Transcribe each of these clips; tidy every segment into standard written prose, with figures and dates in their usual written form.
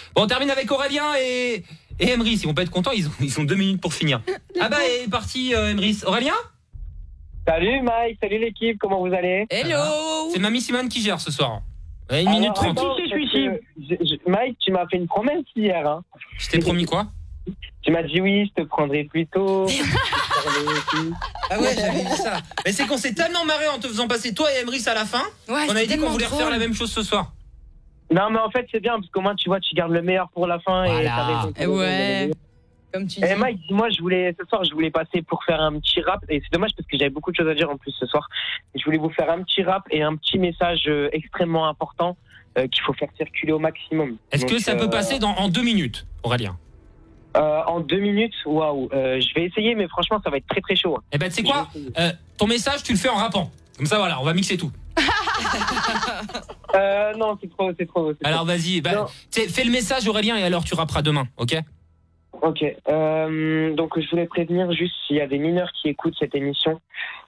Bon, on termine avec Aurélien et Emrys. Ils vont pas être contents, ils ont 2 minutes pour finir. Ah bah, il est parti Emrys. Aurélien ? Salut Mike, salut l'équipe, comment vous allez? Hello. C'est Mamie Simone qui gère ce soir. 1 minute 30. Attends, Mike, tu m'as fait une promesse hier. Hein. Je t'ai promis quoi? Tu m'as dit oui, je te prendrai plus tôt. Ah ouais, j'avais dit ça. Mais c'est qu'on s'est tellement marré en te faisant passer toi et Emrys à la fin. Ouais, on avait dit qu'on voulait refaire la même chose ce soir. Non mais en fait c'est bien parce qu'au moins tu vois tu gardes le meilleur pour la fin. Voilà. Et t'as raison. Et ouais. Comme tu dis. Et Mike, dis-moi, ce soir je voulais passer pour faire un petit rap et c'est dommage parce que j'avais beaucoup de choses à dire en plus ce soir. Je voulais vous faire un petit rap et un petit message extrêmement important qu'il faut faire circuler au maximum. Est-ce que ça peut passer en 2 minutes, Aurélien? En 2 minutes, waouh. Je vais essayer mais franchement ça va être très très chaud. Hein. Eh ben tu sais quoi, ton message tu le fais en rappant. Comme ça voilà, on va mixer tout. Non, c'est trop. Alors vas-y, fais le message Aurélien et alors tu rapperas demain, ok? Ok, donc je voulais prévenir juste s'il y a des mineurs qui écoutent cette émission,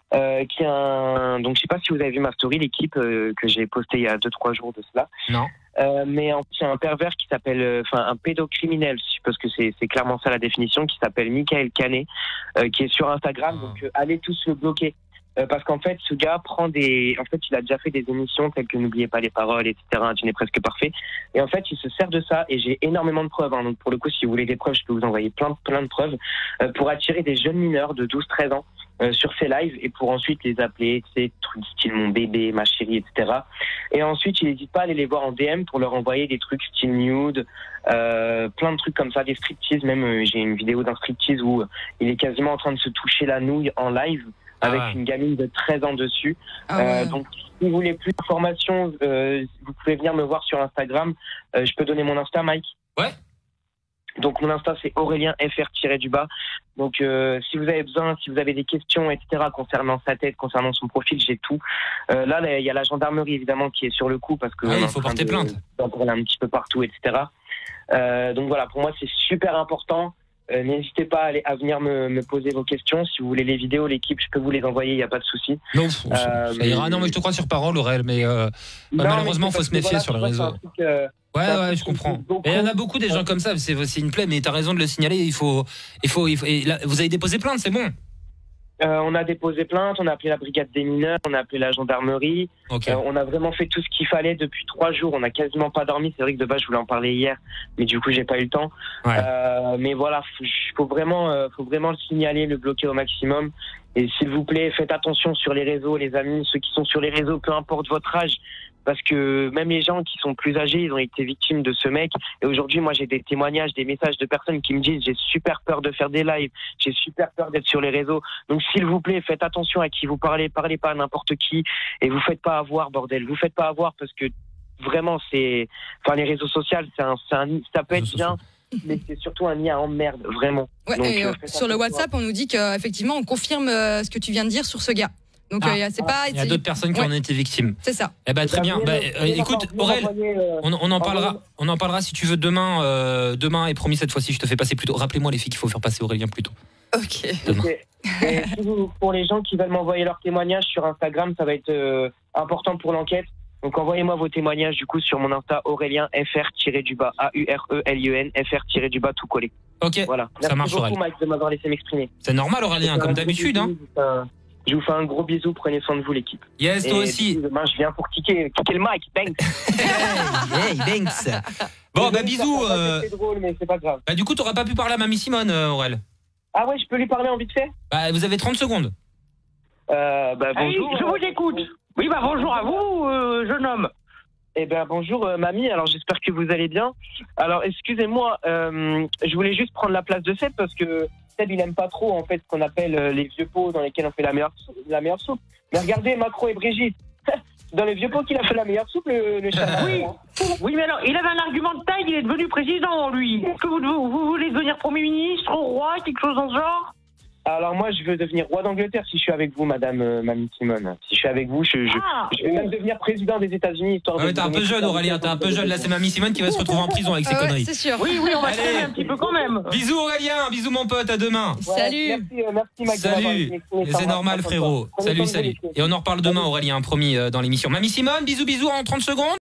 donc je sais pas si vous avez vu ma story, l'équipe que j'ai postée il y a 2-3 jours de cela. Non. Mais c'est un pervers qui s'appelle, un pédocriminel, parce que c'est clairement ça la définition, qui s'appelle Michael Canet, qui est sur Instagram, donc allez tous le bloquer. Parce qu'en fait, ce gars il a déjà fait des émissions telles que N'oubliez pas les paroles, etc. Un dîner presque parfait. Et en fait, il se sert de ça et j'ai énormément de preuves. Hein. Donc pour le coup, si vous voulez des preuves, je peux vous envoyer plein de preuves pour attirer des jeunes mineurs de 12-13 ans sur ses lives et pour ensuite les appeler, tu sais, trucs style mon bébé, ma chérie, etc. Et ensuite, il n'hésite pas à aller les voir en DM pour leur envoyer des trucs style nude, plein de trucs comme ça, des striptease. Même j'ai une vidéo d'un striptease où il est quasiment en train de se toucher la nouille en live. Avec une gamine de 13 ans dessus. Donc, si vous voulez plus d'informations, vous pouvez venir me voir sur Instagram. Je peux donner mon Insta, Mike? Ouais. Donc, mon Insta, c'est Aurélien FR-du-bas. Donc, si vous avez besoin, si vous avez des questions, etc., concernant sa tête, concernant son profil, j'ai tout. Là, il y a la gendarmerie, évidemment, qui est sur le coup parce que il faut porter plainte. On est un petit peu partout, etc. Donc, voilà, pour moi, c'est super important. N'hésitez pas à venir me poser vos questions. Si vous voulez les vidéos, l'équipe, je peux vous les envoyer, il n'y a pas de souci. Non, ça ira. Non, mais je te crois sur parole, Aurel, mais malheureusement, il faut se méfier sur les réseaux. Ouais, je comprends. Et il y en a beaucoup des gens comme ça, c'est une plaie, mais tu as raison de le signaler. Il faut et là, vous avez déposé plainte, c'est bon? On a déposé plainte, on a appelé la brigade des mineurs, on a appelé la gendarmerie. Okay. On a vraiment fait tout ce qu'il fallait depuis 3 jours. On n'a quasiment pas dormi. C'est vrai que de base je voulais en parler hier, mais du coup j'ai pas eu le temps. Ouais. Mais voilà, faut vraiment le signaler, le bloquer au maximum. Et s'il vous plaît, faites attention sur les réseaux, les amis, ceux qui sont sur les réseaux, peu importe votre âge. Parce que même les gens qui sont plus âgés, ils ont été victimes de ce mec. Et aujourd'hui, moi, j'ai des témoignages, des messages de personnes qui me disent j'ai super peur de faire des lives, j'ai super peur d'être sur les réseaux. Donc, s'il vous plaît, faites attention à qui vous parlez pas à n'importe qui. Et vous faites pas avoir, bordel. Vous faites pas avoir parce que vraiment, les réseaux sociaux, ça peut être bien. Mais c'est surtout un nid à emmerde, vraiment. Ouais, donc, sur le WhatsApp, on nous dit qu'effectivement, on confirme ce que tu viens de dire sur ce gars. Donc il y a d'autres personnes qui en ont été victimes. C'est ça. Eh ben très bien. Écoute, Aurel, on en parlera si tu veux demain. Demain et promis cette fois-ci, je te fais passer plus tôt. Rappelez-moi les filles qu'il faut faire passer Aurélien plus tôt. Ok. Demain. Et pour les gens qui veulent m'envoyer leurs témoignages sur Instagram, ça va être important pour l'enquête. Donc envoyez-moi vos témoignages du coup sur mon Insta Aurélien FR-AURELIEN FR-, tout collé. Ok. Voilà. Ça marche, Merci beaucoup Mike de m'avoir laissé m'exprimer. C'est normal Aurélien, comme d'habitude hein. Je vous fais un gros bisou, prenez soin de vous l'équipe. Yes, toi aussi. Demain je viens pour kicker le mic, thanks. Hey, thanks. Bon bah bisous. C'est drôle mais c'est pas grave. Bah du coup t'auras pas pu parler à Mamie Simone, Aurel. Ah ouais, je peux lui parler en vite fait. Bah vous avez 30 secondes. Bonjour. Je vous écoute. Oui, bah bonjour à vous, jeune homme. Eh ben bonjour mamie, alors j'espère que vous allez bien. Alors excusez-moi, je voulais juste prendre la place de Seb parce que Seb il aime pas trop en fait ce qu'on appelle les vieux pots dans lesquels on fait la meilleure soupe. Mais regardez Macron et Brigitte, dans les vieux pots qu'il a fait la meilleure soupe le chat. Oui, mais alors il avait un argument de taille, il est devenu président lui. Est-ce que vous voulez devenir Premier ministre, roi, quelque chose dans ce genre? Alors moi je veux devenir roi d'Angleterre si je suis avec vous madame Mamie Simone. Si je suis avec vous, je vais même devenir président des États-Unis histoire de. T'es un peu jeune Aurélien, t'es un peu jeune. Là c'est Mamie Simone qui va se retrouver en prison avec ses conneries. C'est sûr. Oui, on va se calmer un petit peu quand même. Bisous Aurélien, bisous mon pote, à demain. Ouais, salut. Merci Max. Salut. C'est normal frérot. Salut. Et on en reparle demain Aurélien, promis dans l'émission. Mamie Simone, bisous en 30 secondes.